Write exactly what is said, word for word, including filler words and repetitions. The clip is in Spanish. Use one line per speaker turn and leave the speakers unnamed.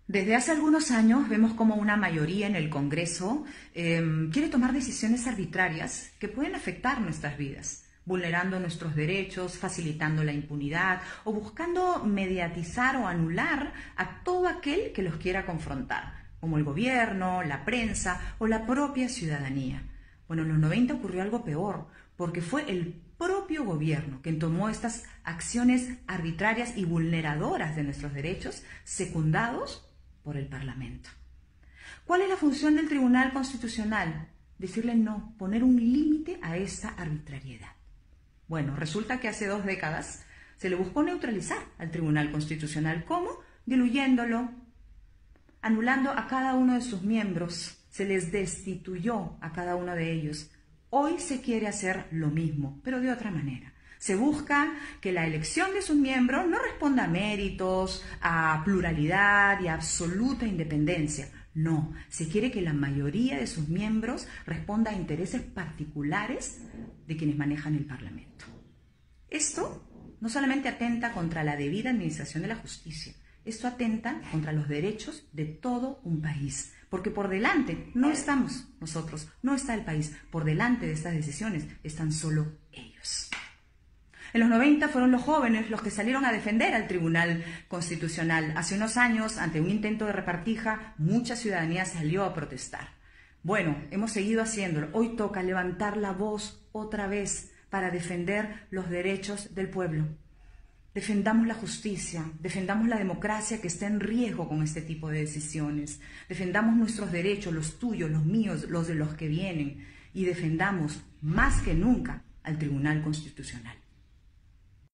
Desde hace algunos años vemos como una mayoría en el Congreso eh, quiere tomar decisiones arbitrarias que pueden afectar nuestras vidas, vulnerando nuestros derechos, facilitando la impunidad o buscando mediatizar o anular a todo aquel que los quiera confrontar, como el gobierno, la prensa o la propia ciudadanía. Bueno, en los noventa ocurrió algo peor, porque fue el propio gobierno quien tomó estas acciones arbitrarias y vulneradoras de nuestros derechos, secundados por el Parlamento. ¿Cuál es la función del Tribunal Constitucional? Decirle no, poner un límite a esta arbitrariedad. Bueno, resulta que hace dos décadas se le buscó neutralizar al Tribunal Constitucional. ¿Cómo? Diluyéndolo, anulando a cada uno de sus miembros, se les destituyó a cada uno de ellos. Hoy se quiere hacer lo mismo, pero de otra manera. Se busca que la elección de sus miembros no responda a méritos, a pluralidad y a absoluta independencia. No, se quiere que la mayoría de sus miembros responda a intereses particulares de quienes manejan el Parlamento. Esto no solamente atenta contra la debida administración de la justicia, esto atenta contra los derechos de todo un país, porque por delante no estamos nosotros, no está el país, por delante de estas decisiones están solo ellos. En los noventa fueron los jóvenes los que salieron a defender al Tribunal Constitucional. Hace unos años, ante un intento de repartija, mucha ciudadanía salió a protestar. Bueno, hemos seguido haciéndolo. Hoy toca levantar la voz otra vez para defender los derechos del pueblo. Defendamos la justicia, defendamos la democracia que está en riesgo con este tipo de decisiones. Defendamos nuestros derechos, los tuyos, los míos, los de los que vienen. Y defendamos más que nunca al Tribunal Constitucional.